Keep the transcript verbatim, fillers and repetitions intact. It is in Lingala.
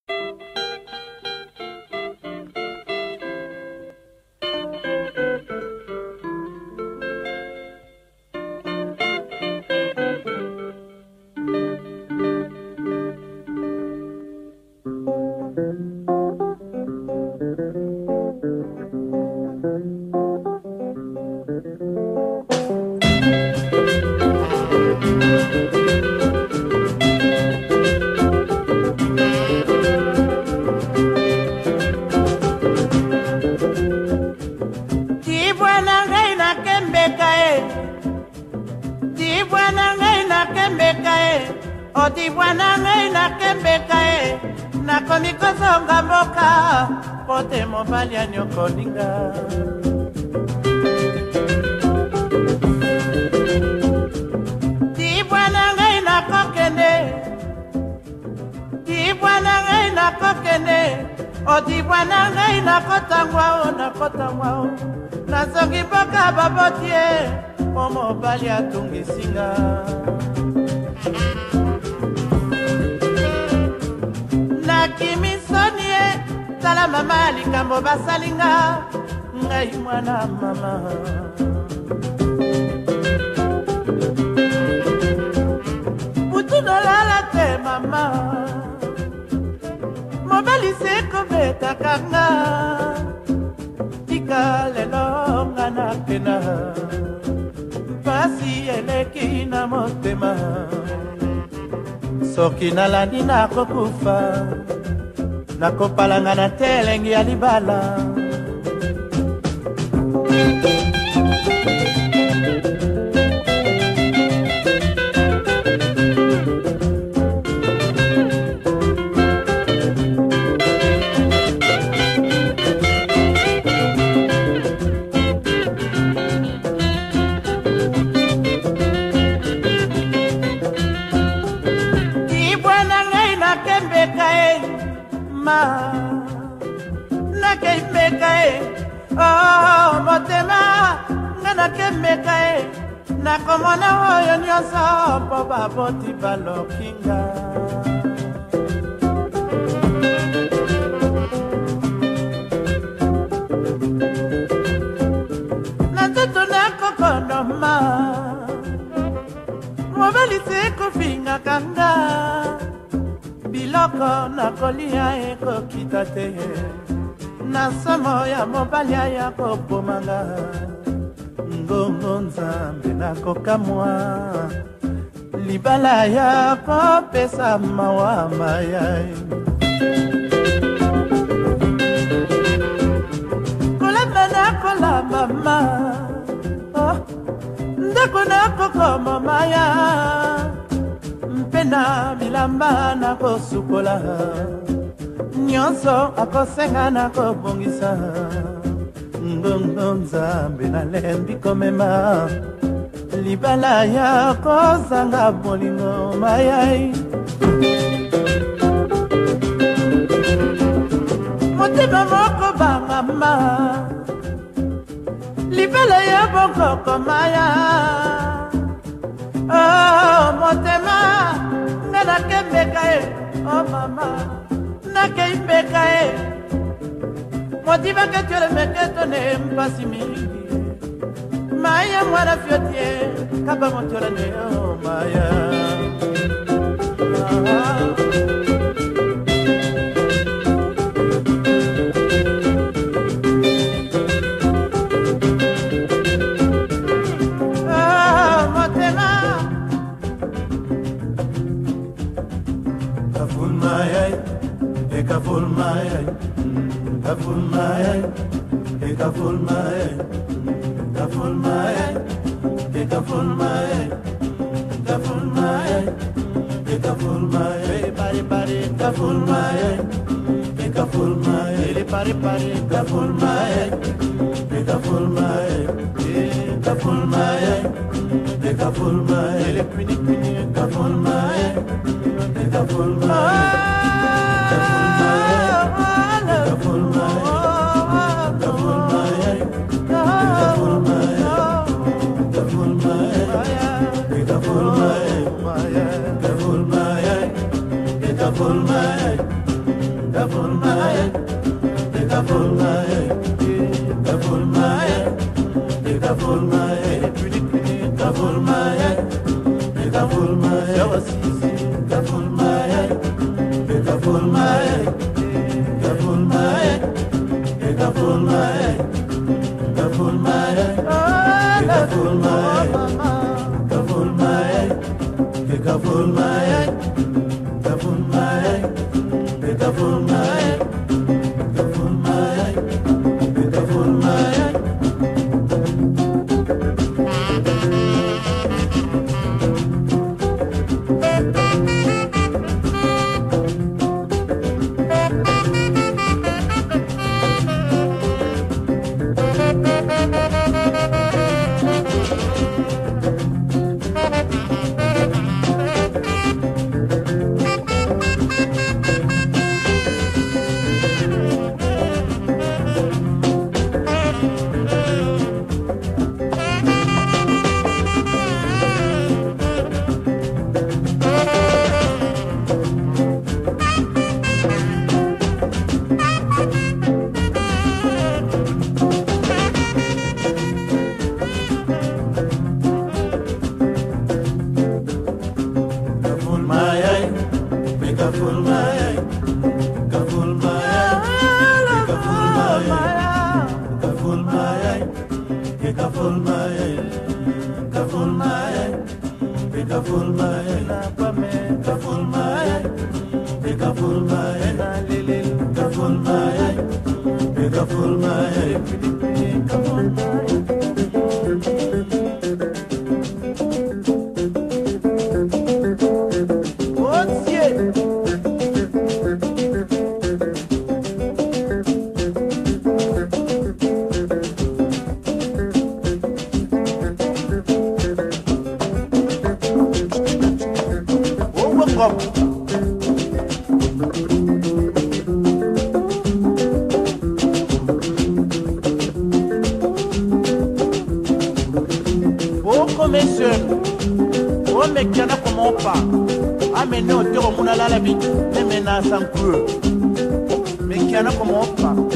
soki nalandi nakokufa nakopalanga na telengi ya libala nakomona oyo nyonso mpo baboti balokinga na nzoto nakokondoma mobali se kofingaka nga biloko nakolia ekokita te na somo ya mobali aya kobomanga ngongo nzambe nakokamwa libala ya kopesa mawa mayai kolamba nakolamba ma ndako nakokoma maya mpe na bilamba nakosukola nyonso akosenga nakobongisa ngongo nzambe nalembi komema libala ya kozanga bolingo mayai motema moko bamama libala ya bokoko maya oh motema nga nakembeka e oh mama nakeimbeka e motiba que tu le mettes ton empasi mingi maya mwana fiotie kaba motola ne oh maya ah motema kaful maya e kaful maya kaful mayai, e kaful mayai, kaful mayai, e kaful mayai, kaful mayai, e kaful mayai, pare pare kaful mayai, e kaful mayai, pare pare kaful mayai, e kaful mayai, e kaful mayai, e kaful mayai, e pini pini kaful mayai, e kaful mayai. Kafulmaye, Kafulmaye, Kafulmaye, Kafulmaye, Kafulmaye, Kafulmaye, Kafulmaye, Kafulmaye, Kafulmaye, Kafulmaye, Kafulmaye, Kafulmaye, Kafulmaye, Kafulmaye, Kafulmaye, Kafulmaye. Mais qui en a comme on pas.